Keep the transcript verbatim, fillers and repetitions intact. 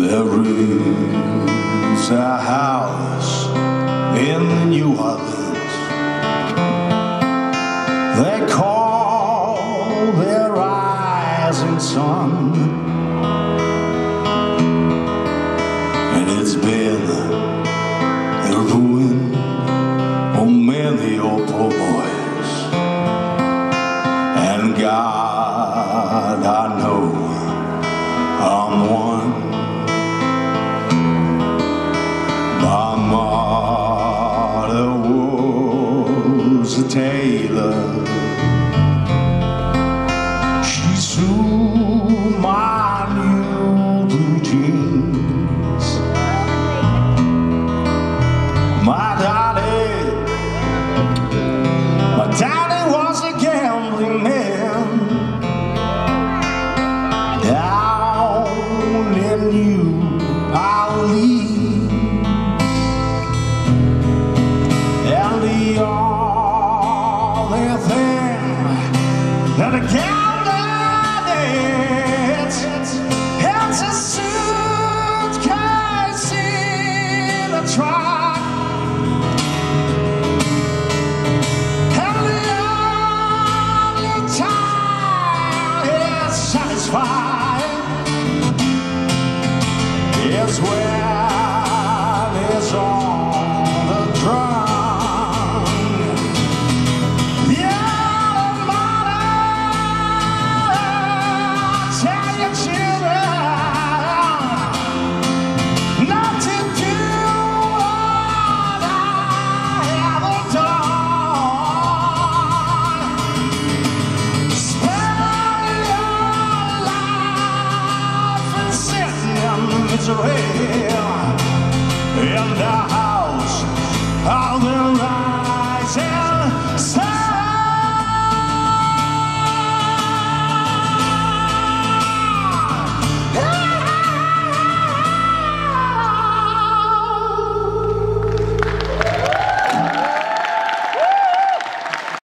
There is a house in New Orleans they call their rising sun, and it's been the ruin of many old poor boys. And God, I know I'm one. My mother was a tailor. She sewed my new blue jeans. My daddy, my daddy was a gambling man down in New Orleans. And the only thing that a gambler needs is a suitcase in a truck. And the only time he's satisfied is when